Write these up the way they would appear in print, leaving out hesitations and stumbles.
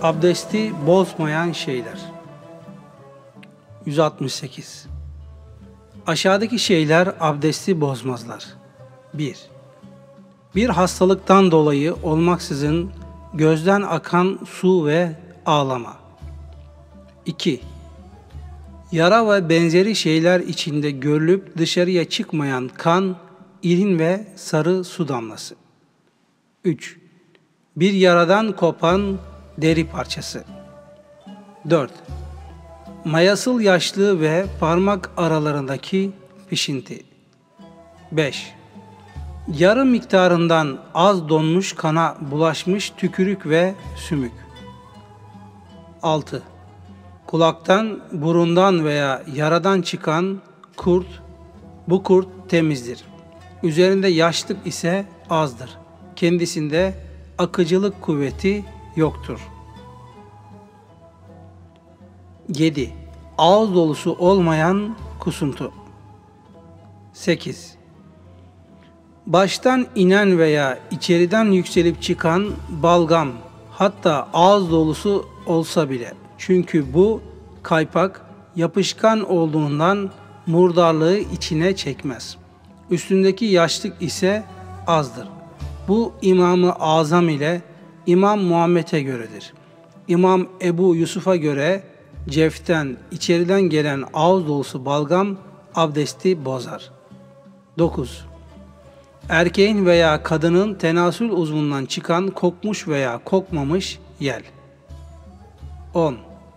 Abdesti bozmayan şeyler. 168. Aşağıdaki şeyler abdesti bozmazlar. 1. Bir hastalıktan dolayı olmaksızın gözden akan su ve ağlama. 2. Yara ve benzeri şeyler içinde görülüp dışarıya çıkmayan kan, irin ve sarı su damlası. 3. Bir yaradan kopan deri parçası. 4. Mayasıl yaşlı ve parmak aralarındaki pişinti. 5. Yarı miktarından az donmuş kana bulaşmış tükürük ve sümük. 6. Kulaktan, burundan veya yaradan çıkan kurt, bu kurt temizdir. Üzerinde yaşlık ise azdır. Kendisinde akıcılık kuvveti yoktur. 7. Ağız dolusu olmayan kusuntu. 8. Baştan inen veya içeriden yükselip çıkan balgam, hatta ağız dolusu olsa bile. Çünkü bu kaypak, yapışkan olduğundan murdarlığı içine çekmez. Üstündeki yaşlık ise azdır. Bu İmam-ı Azam ile İmam Muhammed'e göredir. İmam Ebu Yusuf'a göre ceften, içeriden gelen ağız dolusu balgam abdesti bozar. 9. Erkeğin veya kadının tenasül uzvundan çıkan kokmuş veya kokmamış yel. 10.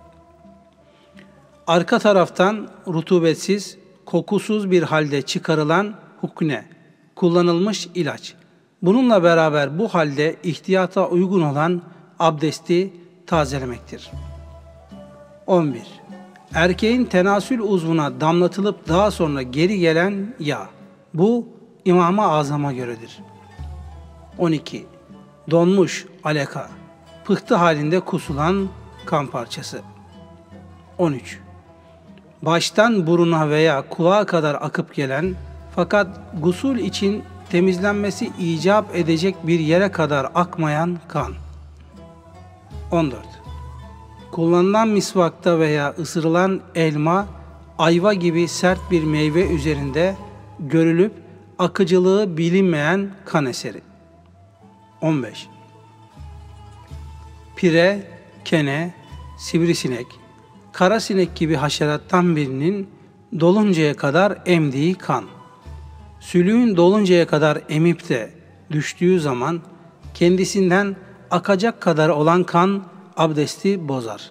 Arka taraftan rutubetsiz, kokusuz bir halde çıkarılan hukne, kullanılmış ilaç. Bununla beraber bu halde ihtiyata uygun olan abdesti tazelemektir. 11. Erkeğin tenasül uzvuna damlatılıp daha sonra geri gelen yağ. Bu İmam-ı Azam'a göredir. 12. Donmuş aleka, pıhtı halinde kusulan kan parçası. 13. Baştan buruna veya kulağa kadar akıp gelen fakat gusül için temizlenmesi icap edecek bir yere kadar akmayan kan. 14. Kullanılan misvakta veya ısırılan elma, ayva gibi sert bir meyve üzerinde görülüp akıcılığı bilinmeyen kan eseri. 15. Pire, kene, sivrisinek, karasinek gibi haşerattan birinin doluncaya kadar emdiği kan. Sülüğün doluncaya kadar emip de düştüğü zaman kendisinden akacak kadar olan kan abdesti bozar.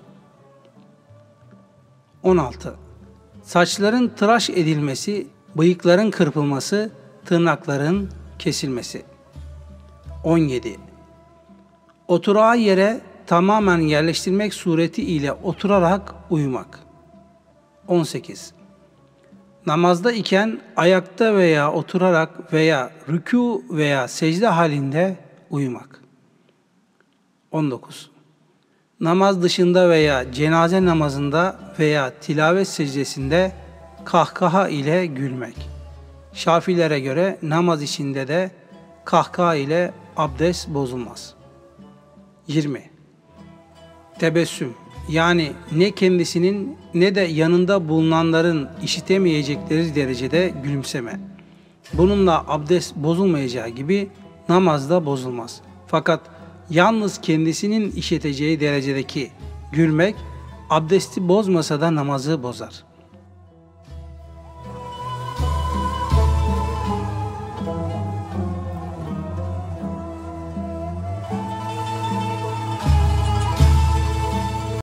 16. Saçların tıraş edilmesi, bıyıkların kırpılması, tırnakların kesilmesi. 17. Oturağı yere tamamen yerleştirmek sureti ile oturarak uyumak. 18. Namazda iken ayakta veya oturarak veya rükû veya secde halinde uyumak. 19. Namaz dışında veya cenaze namazında veya tilavet secdesinde kahkaha ile gülmek. Şafilere göre namaz içinde de kahkaha ile abdest bozulmaz. 20. Tebessüm, yani ne kendisinin ne de yanında bulunanların işitemeyecekleri derecede gülümseme. Bununla abdest bozulmayacağı gibi namaz da bozulmaz. Fakat yalnız kendisinin işiteceği derecedeki gülmek abdesti bozmasa da namazı bozar.